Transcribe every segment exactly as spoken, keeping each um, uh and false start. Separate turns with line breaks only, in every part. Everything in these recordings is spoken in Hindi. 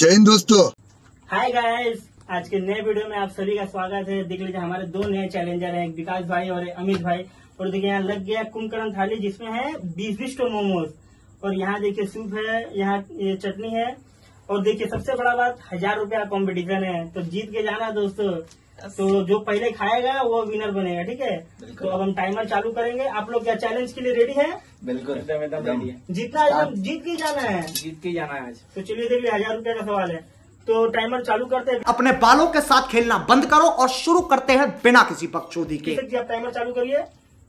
जय हिंद दोस्तों।
हाय गाइस, आज के नए वीडियो में आप सभी का स्वागत है। देख लीजिए हमारे दो नए चैलेंजर हैं, विकास भाई और अमित भाई। और देखिए यहाँ लग गया कुंभकर्ण थाली जिसमें है बीस बीस टो मोमोज। और यहाँ देखिए सूप है, यहाँ ये चटनी है। और देखिए सबसे बड़ा बात, हजार रुपया कॉम्पिटिशन है, तो जीत के जाना दोस्तों। तो जो पहले खाएगा वो विनर बनेगा, ठीक है। तो अब हम टाइमर चालू करेंगे। आप लोग क्या चैलेंज के लिए रेडी है?
बिल्कुल एकदम एकदम रेडी है।
जीतना एकदम जीत के जाना है,
जीत के जाना है आज।
तो चलिए देख लीजिए हजार रुपया का सवाल है। तो टाइमर चालू करते हैं।
अपने बालों के साथ खेलना बंद करो और शुरू करते हैं बिना किसी बकचोदी के।
आप टाइमर चालू करिए।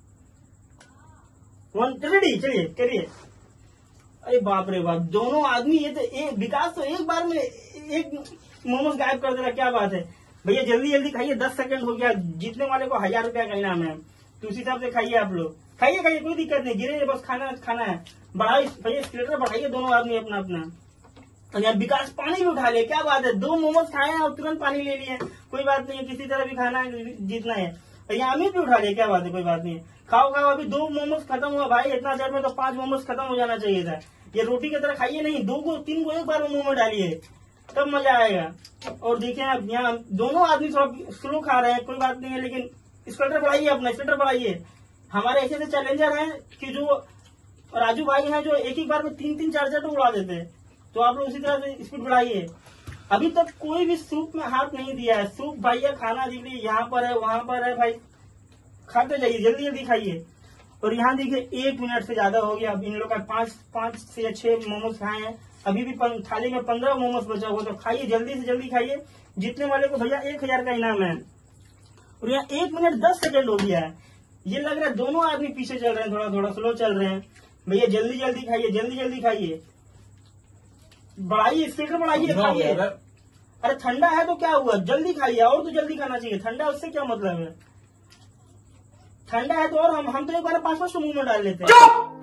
वन रेडी, चलिए करिए। अरे बाप रे बाप, दोनों आदमी ये तो एक विकास तो एक बार में एक मोमोज गायब कर दे रहा, क्या बात है भैया। जल्दी जल्दी खाइए, दस सेकंड हो गया। जीतने वाले को हजार रुपया का इनाम है, तो उस हिसाब से खाइए आप लोग। खाइए खाइए, कोई दिक्कत नहीं, गिरे बस खाना खाना है। बढ़ाइए भैया, स्केटर बढ़ाइए दोनों आदमी अपना अपना। और यार विकास पानी भी उठा ले, क्या बात है। दो मोमोज खाए हैं और तुरंत पानी ले लिए, कोई बात नहीं है, किसी तरह भी खाना है, जीतना है। और यहाँ अमित भी उठा ले, क्या बात है, कोई बात नहीं है। खाओ खाओ, अभी दो मोमोज खत्म हुआ भाई। इतना देर में तो पांच मोमोज खत्म हो जाना चाहिए था। ये रोटी की तरह खाइए नहीं, दो को तीन को एक बार में मुंह में डालिए, तब मजा आएगा। और देखिए अब यहाँ दोनों आदमी थोड़ा स्लो खा रहे हैं, कोई बात नहीं है, लेकिन स्केटर बढ़ाइए अपना, स्केटर बढ़ाइए। हमारे ऐसे ऐसे चैलेंजर हैं कि जो राजू भाई हैं जो एक एक बार में तीन तीन चार चार उड़ा देते हैं। तो आप लोग उसी तरह से स्पीड बढ़ाइए। अभी तक कोई भी सूप में हाथ नहीं दिया है। सूप भैया खाना देखिए, यहाँ पर है वहां पर है भाई, खाते जाइए, जल्दी जल्दी खाइए। और यहाँ देखिए एक मिनट से ज्यादा हो गया। अब इन लोग का पांच पांच से छह मोमोज खाए हैं, अभी भी थाली में पंद्रह मोमोज बचा हुआ। तो खाइए, जल्दी से जल्दी खाइए। जीतने वाले को भैया एक हजार का इनाम है। और यहाँ एक मिनट दस सेकंड हो गया है। ये लग रहा है दोनों आदमी पीछे चल रहे हैं, थोड़ा थोड़ा स्लो चल रहे हैं। भैया जल्दी जल्दी खाइए, जल्दी जल्दी खाइए, बढ़ाइए, स्पीड बढ़ाइए, खाइए। अरे ठंडा है तो क्या हुआ, जल्दी खाइए। और तो जल्दी खाना चाहिए, ठंडा उससे क्या मतलब है। ठंडा है तो और हम हम तो एक बार पांच पांच मुंह में डाल लेते हैं।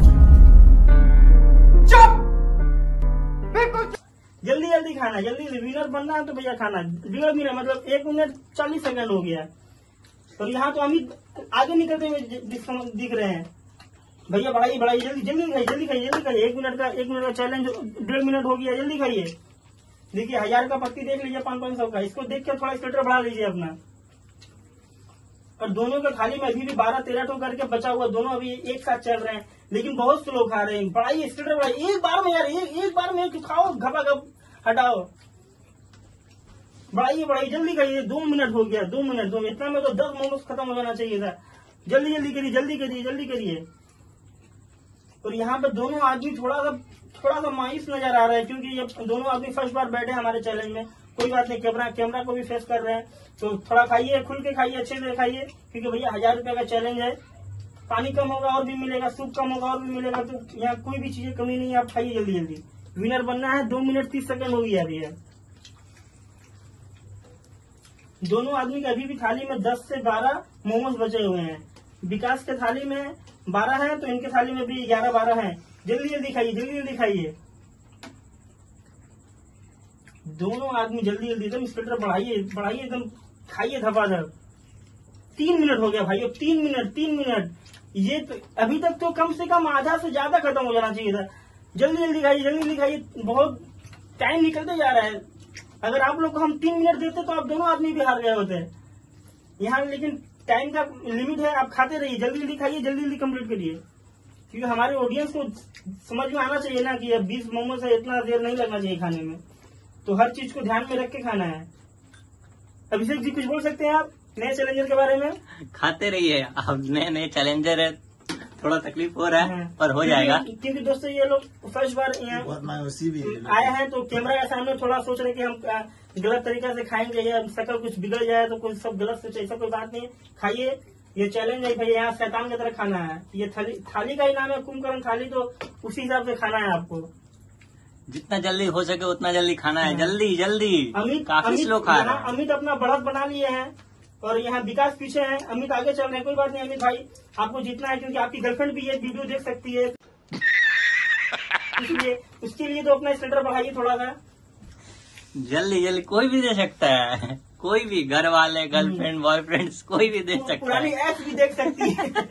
जल्दी जल्दी खाना, जल्दी विनर बनना है तो भैया खाना। विनर विनर मतलब एक मिनट चालीस सेकंड हो गया। और यहाँ तो अमित आगे निकलते हुए दिख रहे हैं। भैया बढ़ाइए बढ़ाइए, जल्दी जल्दी खाइए, जल्दी खाइए, जल्दी खाइए। एक मिनट का एक मिनट का चैलेंज डेढ़ मिनट हो गया, जल्दी खाइए। देखिए हजार का पत्ती देख लीजिए, पाँच पाँच सौ का। इसको देख कर थोड़ा स्केटर बढ़ा लीजिए अपना। और दोनों के थाली में अभी भी बारह तेरह टो करके बचा हुआ, दोनों अभी एक साथ चल रहे हैं, लेकिन बहुत स्लो खा रहे हैं। बढ़ाइए स्केटर बढ़ाइए, एक बार में यार, एक एक बार में तो खाओ, घपा घप हटाओ। बढ़ाइए बढ़ाइए, जल्दी खाइए। दो मिनट हो गया, दो मिनट दो इतना में तो दस मोमोज खत्म हो जाना चाहिए था। जल्दी जल्दी करिए, जल्दी करिए, जल्दी करिए। और यहाँ पे दोनों आदमी थोड़ा सा थोड़ा सा मायूस नजर आ रहा है, क्योंकि ये दोनों आदमी फर्स्ट बार बैठे हमारे चैलेंज में। कोई बात नहीं, कैमरा कैमरा को भी फेस कर रहे हैं, तो थोड़ा खाइए, खुल के खाइए, अच्छे से खाइए, क्योंकि भैया हजार रुपए का चैलेंज है। पानी कम होगा और भी मिलेगा, सूप कम होगा और भी मिलेगा, तो यहाँ कोई भी चीजें कमी नहीं है। आप खाइए जल्दी जल्दी, विनर बनना है। दो मिनट तीस सेकंड हो गया अभी है। दोनों आदमी के अभी भी थाली में दस से बारह मोमोज बचे हुए हैं। विकास के थाली में बारह है, तो इनके थाली में भी ग्यारह बारह है। जल्दी जल्दी खाइए, जल्दी जल्दी खाइए। दोनों आदमी जल्दी जल्दी एकदम स्पीड बढ़ाइए बढ़ाइए, एकदम खाइए धपाधप। तीन मिनट हो गया भाई, अब तीन मिनट तीन मिनट ये तो अभी तक तो कम से कम आधा से ज्यादा खत्म हो जाना चाहिए था। जल्दी जल्दी खाइए, जल्दी जल्दी खाइए, बहुत टाइम निकलते जा रहा है। अगर आप लोग को हम तीन मिनट देते तो आप दोनों आदमी भी हार गए होते यहाँ, लेकिन टाइम का लिमिट है। आप खाते रहिए, जल्दी जल्दी खाइए, जल्दी जल्दी कंप्लीट करिए, क्योंकि हमारे ऑडियंस को समझ में आना चाहिए ना कि अब बीस मोमोज है, इतना देर नहीं लगना चाहिए खाने में। तो हर चीज को ध्यान में रख के खाना है। अभिषेक जी कुछ बोल सकते हैं आप नए चैलेंजर के बारे में?
खाते रहिए, अब नए नए चैलेंजर है, थोड़ा तकलीफ हो रहा है पर हो जाएगा।
क्योंकि दोस्तों ये लोग फर्स्ट बार आए हैं, तो कैमरा के सामने थोड़ा सोच रहे कि हम गलत तरीका से खाएंगे या शक्ल कुछ बिगड़ जाए तो कुछ सब गलत सोचे, ऐसा कोई बात नहीं है। खाइए, ये चैलेंज है भैया, यहाँ शैतान की तरह खाना है। ये थाली थाली का इनाम है, कुंभकर्ण थाली, तो उसी हिसाब से खाना है आपको।
जितना जल्दी हो सके उतना जल्दी खाना है, जल्दी जल्दी।
अमित
काफी स्लो खा रहा है।
अमित अपना बढ़त बना लिए हैं और यहाँ विकास पीछे है, अमित आगे चल रहे हैं। कोई बात नहीं अमित भाई, आपको जीतना है, क्योंकि आपकी गर्लफ्रेंड भी ये वीडियो देख सकती है, इसलिए उसके लिए तो अपना स्टेंडर बढ़ाइए थोड़ा सा।
जल्दी जल्दी, कोई भी दे सकता है, कोई भी, घर वाले, गर्लफ्रेंड, बॉयफ्रेंड, कोई भी दे सकता है।
पुरानी एप्स भी देख सकती है।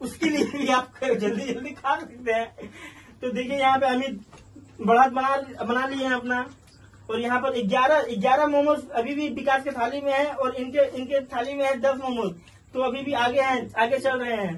उसके लिए भी आप जल्दी जल्दी खा सकते हैं। तो देखिए यहाँ पे अमित बढ़त बना बना लिए हैं अपना, और यहाँ पर ग्यारह ग्यारह मोमोज अभी भी विकास के थाली में है, और इनके इनके थाली में है दस मोमोज, तो अभी भी आगे हैं, आगे चल रहे हैं।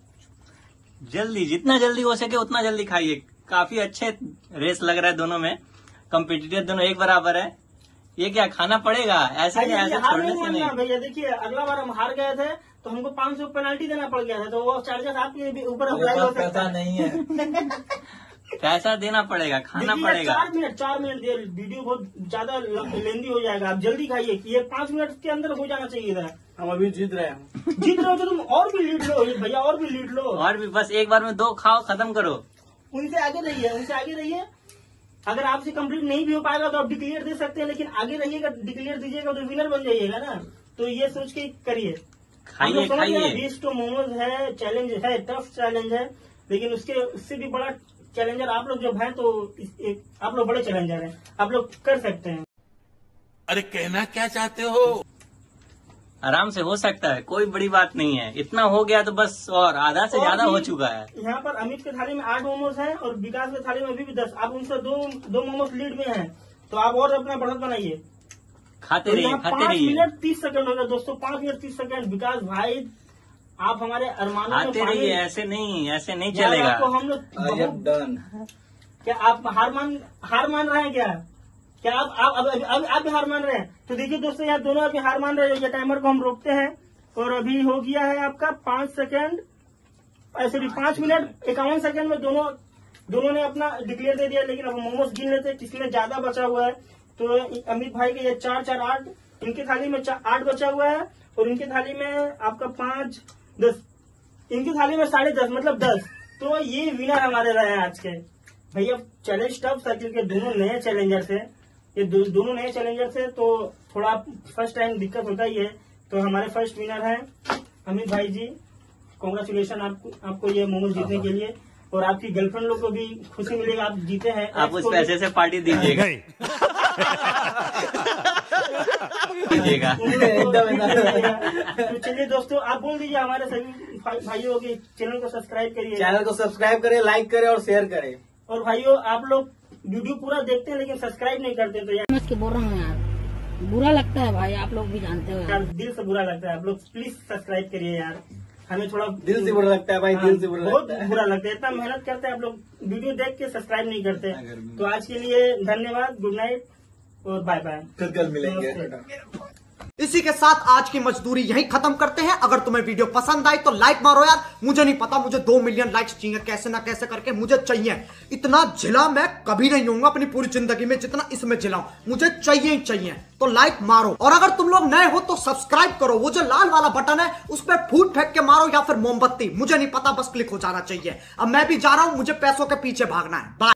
जल्दी, जितना जल्दी हो सके उतना जल्दी खाइए। काफी अच्छे रेस लग रहा है दोनों में, कम्पिटिटिव दोनों एक बराबर है। ये क्या खाना पड़ेगा, ऐसे नहीं, ऐसे
हार
छोड़ने
नहीं
से नहीं।
मानना भैया। देखिए अगला बार हम हार गए थे तो हमको पाँच सौ पेनल्टी देना पड़ गया था, तो वो चार्जेस आपके ऊपर अप्लाई हो सकता है।
नहीं है
पैसा देना पड़ेगा, खाना
देखिए,
पड़ेगा।
चार मिनट चार मिनट दे, वीडियो बहुत ज्यादा लेंदी हो जाएगा। आप जल्दी खाइए, ये पाँच मिनट के अंदर हो जाना चाहिए था।
हम अभी जीत रहे हैं।
जीत रहे हो तो तुम और भी लीड लो भैया, और भी लीड लो।
और भी बस एक बार में दो खाओ, खत्म करो।
उनसे आगे रहिए, उनसे आगे रहिए। अगर आपसे कंप्लीट नहीं भी हो पाएगा तो आप डिक्लेयर दे सकते हैं, लेकिन आगे रहिएगा, डिक्लेयर दीजिएगा तो विनर बन जाइएगा ना। तो ये सोच के करिए।
खाइए खाइए।
बीस तो मोमोज है, चैलेंज है, टफ चैलेंज है, लेकिन उसके उससे भी बड़ा चैलेंजर आप लोग जब हैं तो इस, एक, आप लोग बड़े चैलेंजर हैं, आप लोग कर सकते हैं।
अरे कहना क्या चाहते हो?
आराम से हो सकता है, कोई बड़ी बात नहीं है। इतना हो गया तो बस, और आधा से
और
ज्यादा
भी
हो चुका है।
यहाँ पर अमित के थाली में आठ मोमोज हैं और विकास के थाली में अभी भी दस। आप उनसे दो दो मोमोज लीड में हैं, तो आप और अपना बढ़त बनाइए।
खाते
तो
रहिए,
यहाँ
खाते
पाँच
रहिए,
मिनट तीस सेकंड हो गया दोस्तों, पाँच मिनट तीस सेकंड। विकास भाई आप हमारे अरमानों में
खाते
पानी-
रहिए। ऐसे नहीं, ऐसे नहीं
यार,
चलेगा।
आपको हम लोग
आई एम
बहुत-
डन।
क्या आप हार मान हार मान रहे हैं क्या? क्या आप आप अब अब, अब, आप भी हार मान रहे हैं? तो देखिए दोस्तों, यहाँ दोनों अभी हार मान रहे हैं। ये टाइमर को हम रोकते हैं, और अभी हो गया है आपका पाँच सेकंड, सॉरी पाँच मिनट इक्यावन सेकंड में दोनों दोनों ने अपना डिक्लेयर दे दिया। लेकिन अब मोमोज गिन लेते हैं किसमें ज्यादा बचा हुआ है। तो अमित भाई के ये चार चार आठ, इनके थाली में चार आठ बचा हुआ है, और इनके थाली में आपका पाँच दस, इनकी थाली में साढ़े दस, मतलब दस। तो ये विनर हमारे रहे हैं आज के। भैया चैलेंज टफ था क्योंकि दोनों नए चैलेंजर थे, ये दो, दोनों नए चैलेंजर थे, तो थोड़ा फर्स्ट टाइम दिक्कत होता ही है। तो हमारे फर्स्ट विनर हैं अमित भाई जी, कॉन्ग्रेचुलेशन आपको आपको ये मोमोज जीतने के लिए, और आपकी गर्लफ्रेंड लोग को भी खुशी मिलेगी, आप जीते हैं।
आप उस पैसे से पार्टी दीजिएगा दीजिएगा।
तो चलिए दोस्तों, आप बोल दीजिए हमारे सभी भाई- भाइयों के चैनल को सब्सक्राइब करिए।
चैनल को सब्सक्राइब करें, लाइक करें और शेयर करें।
और भाइयों, आप लोग वीडियो पूरा देखते हैं लेकिन सब्सक्राइब नहीं करते, तो यार
समझ के बोल रहा हूँ यार, बुरा लगता है भाई, आप लोग भी जानते हो यार।
यार दिल से बुरा लगता है। आप लोग प्लीज सब्सक्राइब करिए यार, हमें थोड़ा
दिल से बुरा लगता है भाई, दिल से बुरा
बहुत
लगता है।
बुरा लगता है। इतना मेहनत करते हैं आप लोग, वीडियो देख के सब्सक्राइब नहीं करते। तो आज के लिए धन्यवाद, गुड नाइट और बाय बाय।
फिर कल मिलेंगे।
नमस्ते।
इसी के साथ आज की मजदूरी यहीं खत्म करते हैं। अगर तुम्हें वीडियो पसंद आई तो लाइक मारो यार। मुझे नहीं पता, मुझे दो मिलियन लाइक्स चाहिए, कैसे ना कैसे करके मुझे चाहिए। इतना जिला मैं कभी नहीं होऊंगा अपनी पूरी जिंदगी में जितना इसमें जिलाऊं, मुझे चाहिए ही चाहिए। तो लाइक मारो, और अगर तुम लोग नए हो तो सब्सक्राइब करो। वो जो लाल वाला बटन है उस पर फूट फेंक के मारो, या फिर मोमबत्ती, मुझे नहीं पता, बस क्लिक हो जाना चाहिए। अब मैं भी जा रहा हूं, मुझे पैसों के पीछे भागना है। बाय।